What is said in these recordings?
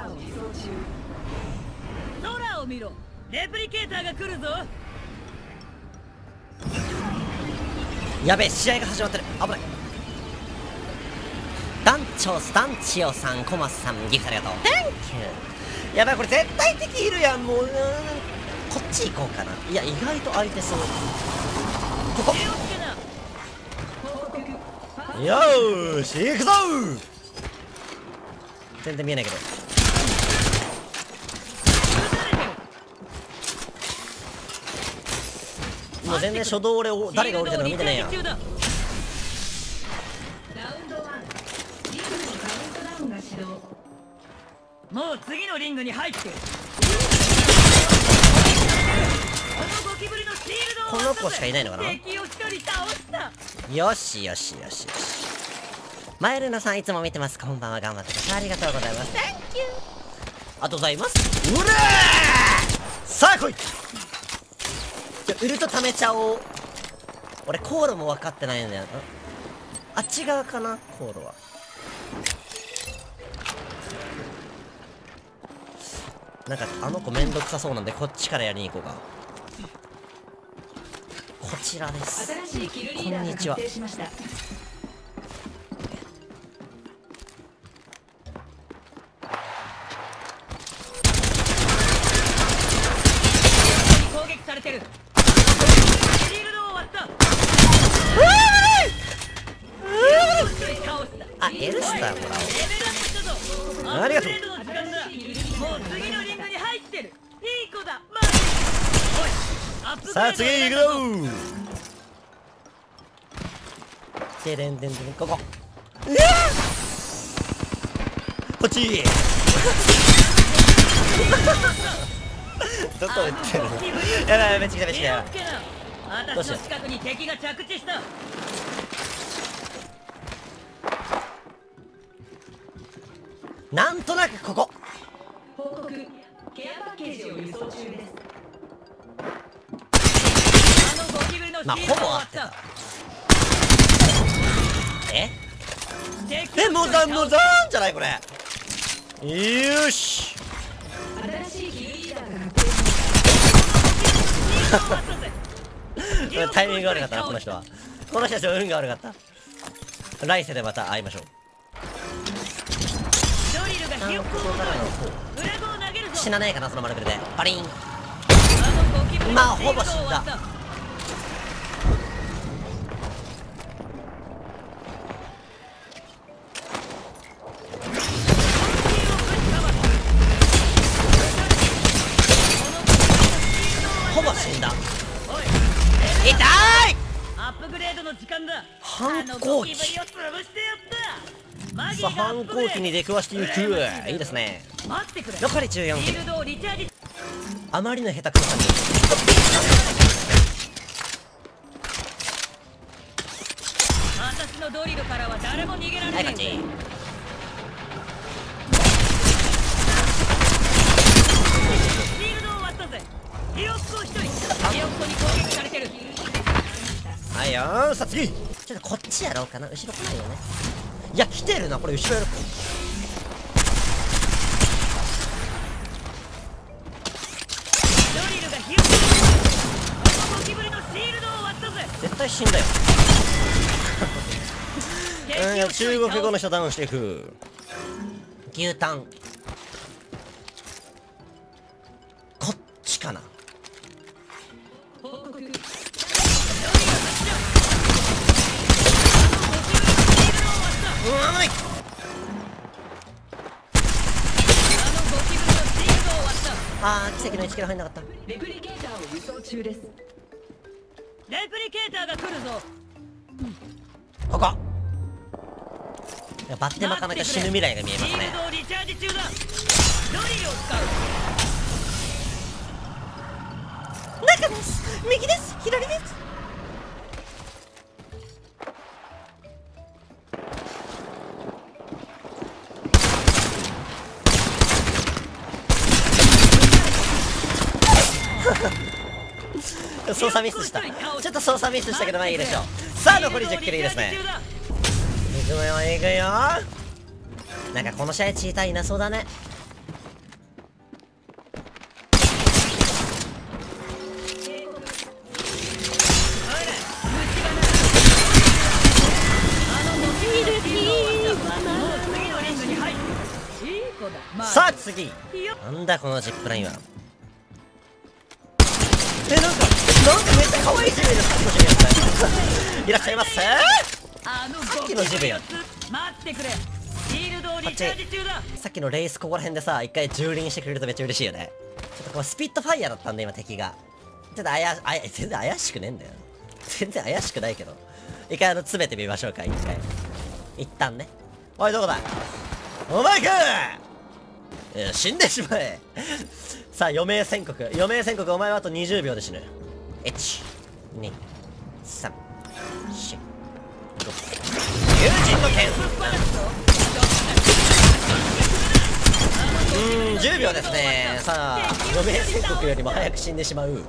空を見ろ、レプリケーターが来るぞ。 やべえ、試合が始まってる。危ない。団長スタンチオさん、コマスさん、ギフトありがとう。 Thank you。 やばい、これ絶対敵いるやん。もうこっち行こうかな。いや、意外と空いてそう。ここよーし、行くぞー。全然見えないけど。もう全然初動俺を誰が降りてるのか見てねえや。 もう次のリングに入ってる。 この子しかいないのかな。よしよしよしよし。マエルナさんいつも見てます。こんばんは、頑張ってください。ありがとうございます。 Thank you。 ありがとうございます。うらー、さあ来い。ウルト貯めちゃおう。俺航路も分かってないんだよ。あっち側かな、航路は。なんかあの子めんどくさそうなんでこっちからやりに行こうか。こちらです。こんにちは。 攻撃されてる。シールドを割った。 あ、エルスターもらおう。ありがとう。 もう次のリングに入ってる。いい子だ。 さあ次行くぞー。てれんてんてん、ここ。こっち。どこ行ってるの。やばい、めっちゃ来ためっちゃ来た。どうしよう。 近くに敵が着地した。 なんとなくここ。 報告、ケアパッケージを輸送中です。 まあほぼ合ってた。もうザンじゃないこれ。よし。タイミング悪かったな、この人は。この人たちは運が悪かった。来世でまた会いましょう。死なねえかな、その丸くるで。パリン。まあほぼ死んだ。ほぼ死んだ。痛い。 アップグレードの時間だ。 反抗期。さあ反抗期に出くわしていく。いいですね。残り14分。あまりの下手くそさに私のドリルからは誰も逃げられない。はい、 はいよー。さあ次。ちょっとこっちやろうかな。後ろ来ないよね。いや来てるな、これ後ろやろう。絶対死んだよ。中国語の人ダウンしていく。牛タンこっちかな。あー、奇跡の1キロ入んなかった。 レプリケーターを輸送中です。レプリケーターが来るぞ。 ここ。バッテン巻かないと死ぬ未来が見えますね。中です。右です。左です。操作ミスした。ちょっと操作ミスしたけどまあいいでしょう。さあ残り10キロいいですね。いくよいくよ。なんかこの試合チーターいなそうだね。 さあ次なんだこのジップラインは。なんかめっちゃ可愛いジムです。いらっしゃいませ。さっきのジムや。さっきのレースここら辺でさ、一回蹂躙してくれるとめっちゃ嬉しいよね。ちょっとこうスピットファイヤーだったんで今敵が。ちょっと全然怪しくねえんだよ。全然怪しくないけど。一回詰めてみましょうか、一回。一旦ね。おい、どこだお前か死んでしまえさあ、余命宣告。余命宣告、お前はあと20秒で死ぬ。1、2、3、4、5。友人の点10秒ですね。さあ、余命宣告よりも早く死んでしまう。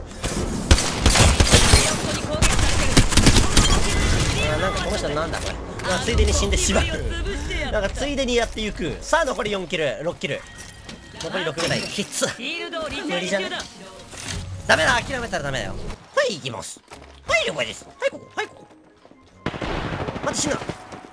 なんかこの人なんだこれ。ついでに死んでしまう。なんかついでにやっていく。さあ残り4キル、6キル。残り6ぐらい。きつ。無理じゃね。ダメだ、諦めたらダメだよ。はい、行きます。はい、了解です。はい、ここ、はい、ここ。待って、死ぬな。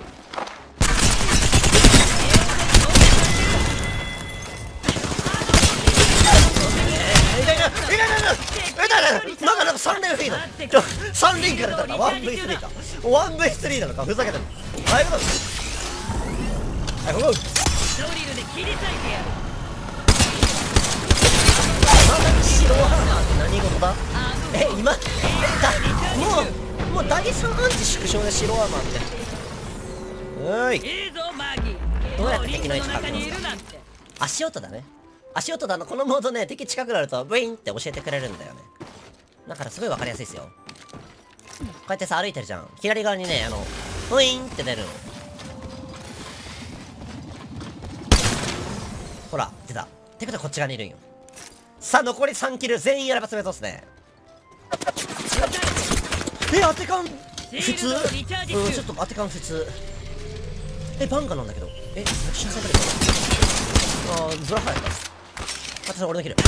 なんか3連フィード。3連からだった。1V3 か。1V3 なのか。ふざけてる。はい、ここ。はい、ここ。白ハンマーって何事だ。今もう第3アンチ縮小で白ハンマーって。どうやって敵の位置確認するの。足音だね。足音だの。このモードね、敵近くなるとブイーンって教えてくれるんだよね。だからすごい分かりやすいですよ。こうやってさ歩いてるじゃん。左側にねブイーンって出るの。ほら出た。ってことはこっち側にいるんよ。さあ残り3キル全員やれば詰めそうっすね。当て感普通。ちょっと当て感普通。バンカなんだけど。めっちゃ刺されてる。ブラハイだ。私俺のキル。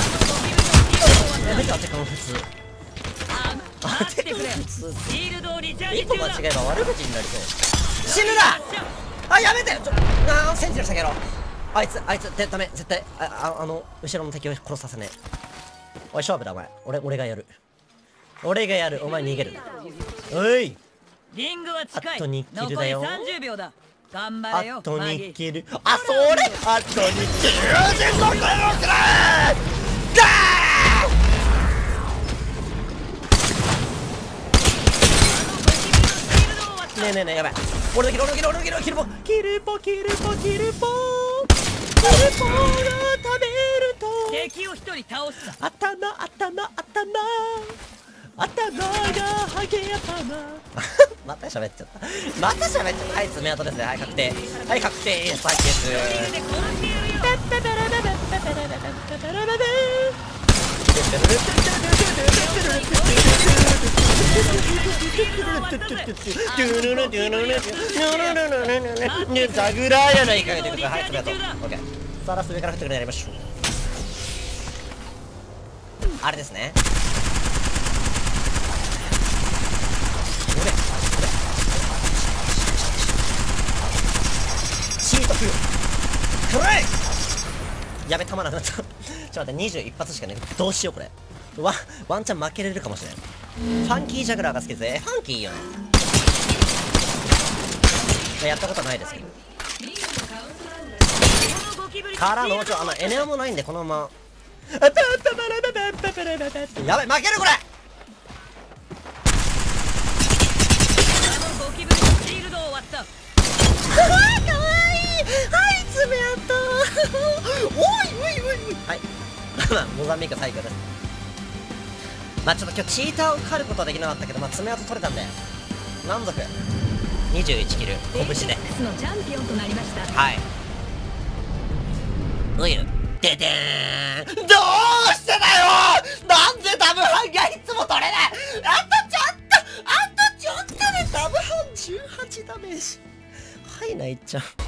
めっちゃ当て感普通。当て感普通。一歩間違えば悪口になりそう。死ぬなあ、やめてよ。センチネル下げろ。あいつダメ。絶対後ろの敵を殺させねえ。おい、勝負だお前。俺がやる。俺がやる。お前逃げるな。おい、あと2キルだよ。あと2キル。あ、それあと2キル。全国のくらいねえやばい。俺のキルが食べると敵を1人倒した。 頭がハゲ頭また喋っちゃった。はい、爪痕ですね。はい、確定。はい確定。サーキスザグラーやないかいということで、はい、爪痕。オッケー。さあラスト上から振ってくれやりましょう。あれですね。シートフルトライ。やべ、弾なくなった。ちょっと待って、21発しかね。どうしようこれ。ワンチャン負けれるかもしれない。ファンキージャグラーが好きですね。ファンキーいいよね。やったことないですけど。からのエネオもないんで、このままやばい、負けるこれ。かわいい。はい、爪痕。おい。はい。モザンビーク最強です。まあちょっと今日チーターを狩ることはできなかったけど、爪痕取れたんで満足。21キル拳でのチャンピオンとなりました。はい。どういうででーん。どうしてだよ。なんでダブハンがいつも取れない。あとちょっとでダブハン18ダメージ。はい、泣いちゃう。